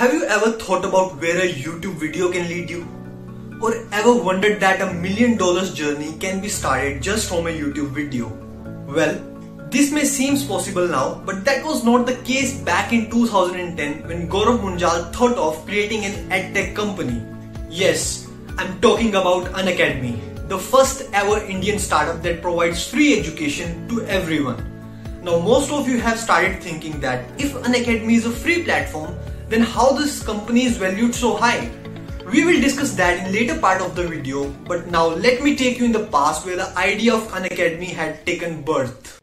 Have you ever thought about where a YouTube video can lead you? Or ever wondered that $1 million journey can be started just from a YouTube video? Well, this may seem possible now, but that was not the case back in 2010 when Gaurav Munjal thought of creating an edtech company. Yes, I'm talking about Unacademy, the first ever Indian startup that provides free education to everyone. Now most of you have started thinking that if Unacademy is a free platform, then how this company is valued so high? We will discuss that in later part of the video, but now let me take you in the past where the idea of Unacademy had taken birth.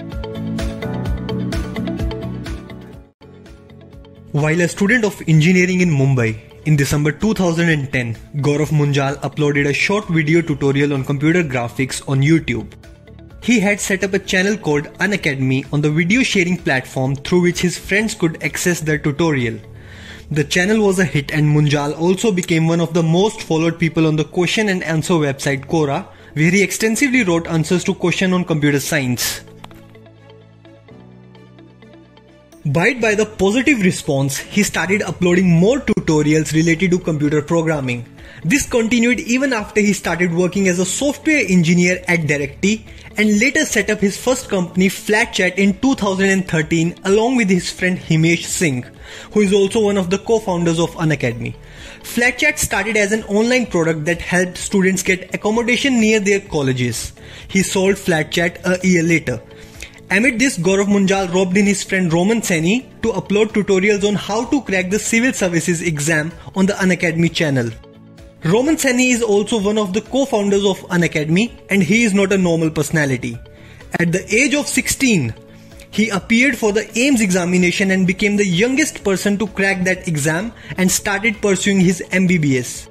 While a student of engineering in Mumbai, in December 2010, Gaurav Munjal uploaded a short video tutorial on computer graphics on YouTube. He had set up a channel called Unacademy on the video sharing platform through which his friends could access the tutorial. The channel was a hit and Munjal also became one of the most followed people on the question and answer website Quora, where he extensively wrote answers to questions on computer science. Buoyed by the positive response, he started uploading more tutorials related to computer programming. This continued even after he started working as a software engineer at Directly and later set up his first company FlatChat in 2013 along with his friend Himesh Singh, who is also one of the co-founders of Unacademy. FlatChat started as an online product that helped students get accommodation near their colleges. He sold FlatChat a year later. Amid this, Gaurav Munjal roped in his friend Roman Saini to upload tutorials on how to crack the civil services exam on the Unacademy channel. Roman Saini is also one of the co-founders of Unacademy and he is not a normal personality. At the age of 16, he appeared for the AIIMS examination and became the youngest person to crack that exam and started pursuing his MBBS.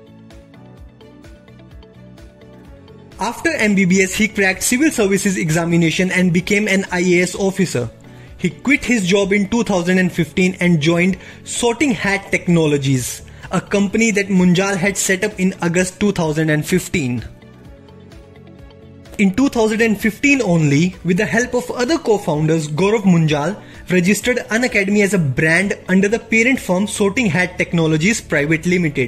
After MBBS, he cracked civil services examination and became an IAS officer. He quit his job in 2015 and joined Sorting Hat Technologies, a company that Munjal had set up in August 2015. In 2015 only, with the help of other co-founders, Gaurav Munjal registered Unacademy as a brand under the parent firm Sorting Hat Technologies Private Limited.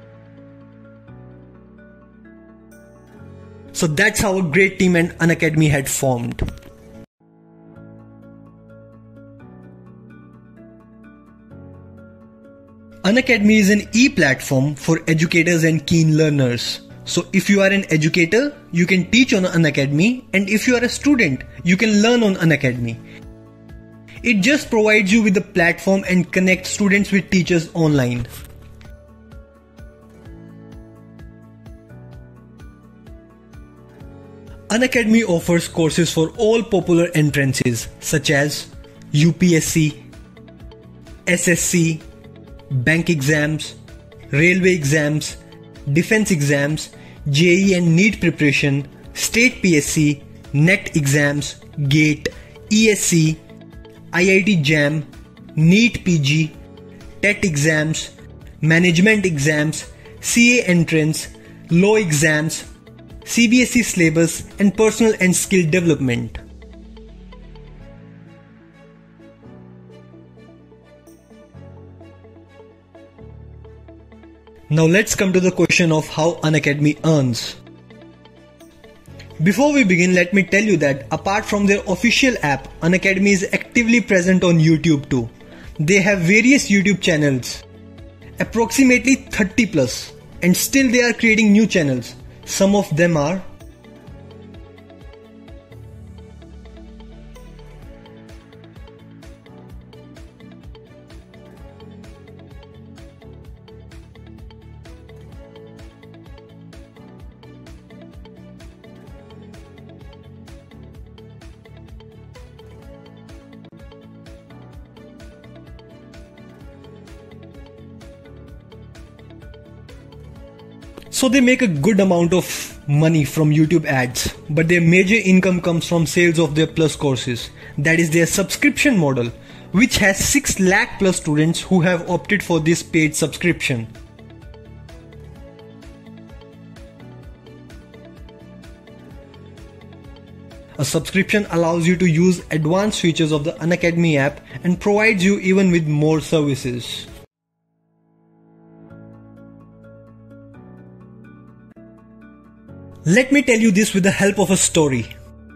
So that's how a great team and Unacademy had formed. Unacademy is an e-platform for educators and keen learners. So if you are an educator, you can teach on Unacademy, and if you are a student, you can learn on Unacademy. It just provides you with the platform and connects students with teachers online. Unacademy offers courses for all popular entrances such as UPSC, SSC, bank exams, railway exams, defense exams, JEE and NEET preparation, state PSC, NET exams, GATE, ESC, IIT JAM, NEET PG, TET exams, management exams, CA entrance, law exams, CBSE syllabus and personal and skill development. Now let's come to the question of how Unacademy earns. Before we begin, let me tell you that apart from their official app, Unacademy is actively present on YouTube too. They have various YouTube channels, approximately 30 plus, and still they are creating new channels. Some of them are So they make a good amount of money from YouTube ads, but their major income comes from sales of their Plus courses. That is their subscription model, which has 6 lakh plus students who have opted for this paid subscription. A subscription allows you to use advanced features of the Unacademy app and provides you even with more services. Let me tell you this with the help of a story.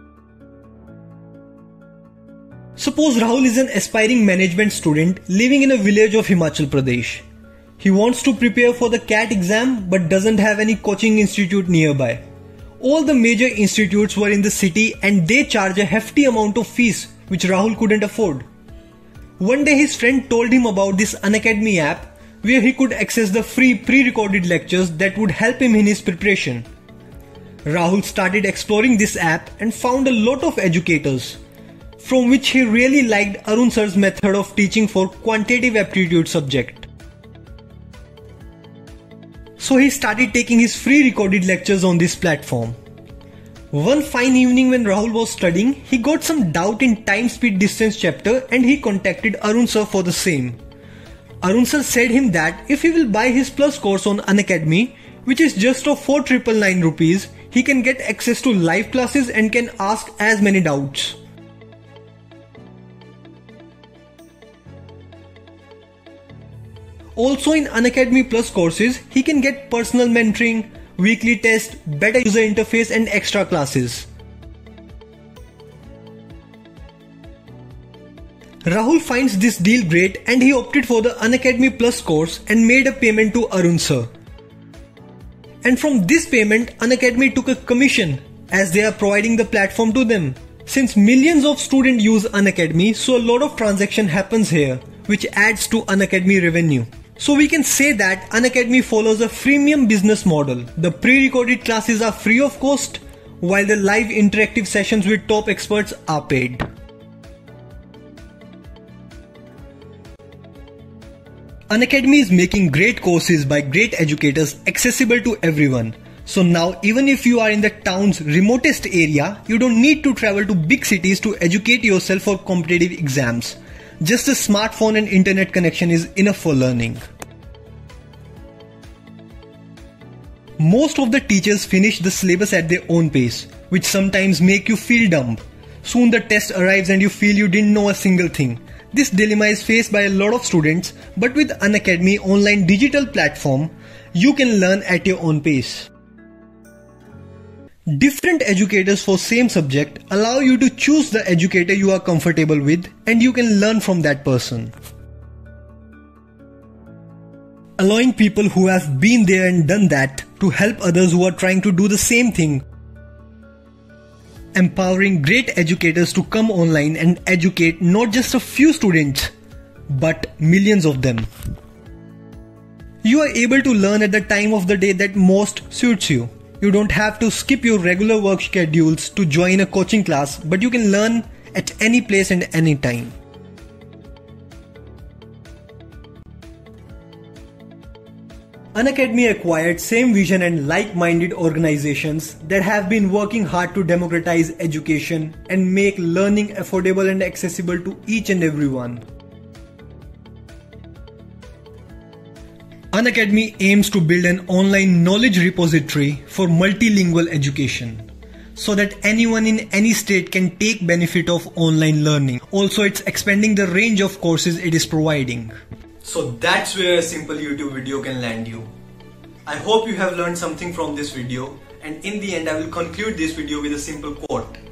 Suppose Rahul is an aspiring management student living in a village of Himachal Pradesh. He wants to prepare for the CAT exam but doesn't have any coaching institute nearby. All the major institutes were in the city and they charge a hefty amount of fees which Rahul couldn't afford. One day his friend told him about this Unacademy app where he could access the free pre-recorded lectures that would help him in his preparation. Rahul started exploring this app and found a lot of educators, from which he really liked Arun sir's method of teaching for quantitative aptitude subject. So he started taking his free recorded lectures on this platform. One fine evening when Rahul was studying, he got some doubt in time speed distance chapter and he contacted Arun sir for the same. Arun sir said him that if he will buy his plus course on Unacademy, which is just of 4,999 rupees, he can get access to live classes and can ask as many doubts. Also in Unacademy Plus courses, he can get personal mentoring, weekly tests, better user interface and extra classes. Rahul finds this deal great and he opted for the Unacademy Plus course and made a payment to Arun sir. And from this payment, Unacademy took a commission as they are providing the platform to them. Since millions of students use Unacademy, so a lot of transaction happens here, which adds to Unacademy revenue. So we can say that Unacademy follows a freemium business model. The pre-recorded classes are free of cost, while the live interactive sessions with top experts are paid. Unacademy is making great courses by great educators accessible to everyone. So now even if you are in the town's remotest area, you don't need to travel to big cities to educate yourself for competitive exams. Just a smartphone and internet connection is enough for learning. Most of the teachers finish the syllabus at their own pace, which sometimes make you feel dumb. Soon the test arrives and you feel you didn't know a single thing. This dilemma is faced by a lot of students, but with Unacademy online digital platform, you can learn at your own pace. Different educators for same subject allow you to choose the educator you are comfortable with and you can learn from that person. Allowing people who have been there and done that to help others who are trying to do the same thing. Empowering great educators to come online and educate not just a few students, but millions of them. You are able to learn at the time of the day that most suits you. You don't have to skip your regular work schedules to join a coaching class, but you can learn at any place and any time. Unacademy acquired same vision and like-minded organizations that have been working hard to democratize education and make learning affordable and accessible to each and everyone. Unacademy aims to build an online knowledge repository for multilingual education so that anyone in any state can take benefit of online learning. Also, it's expanding the range of courses it is providing. So that's where a simple YouTube video can land you. I hope you have learned something from this video, and in the end I will conclude this video with a simple quote.